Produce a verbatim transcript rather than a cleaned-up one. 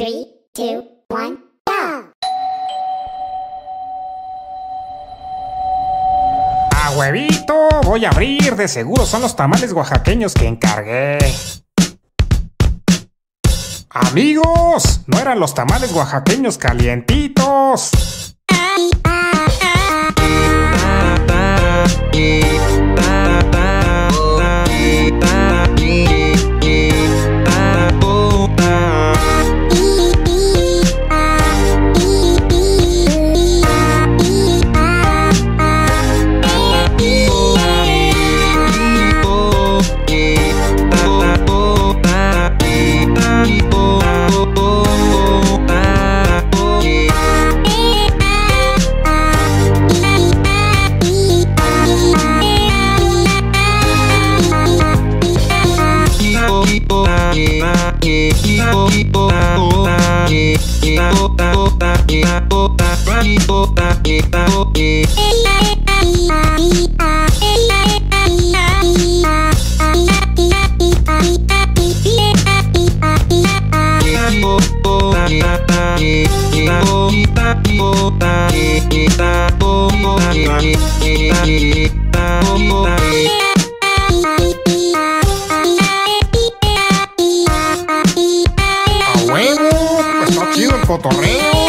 three, two, one, go. ¡A huevito! Voy a abrir, de seguro son los tamales oaxaqueños que encargué. Amigos, no eran los tamales oaxaqueños calientitos. ¡A huevo! ¡Está chido el cotorreo!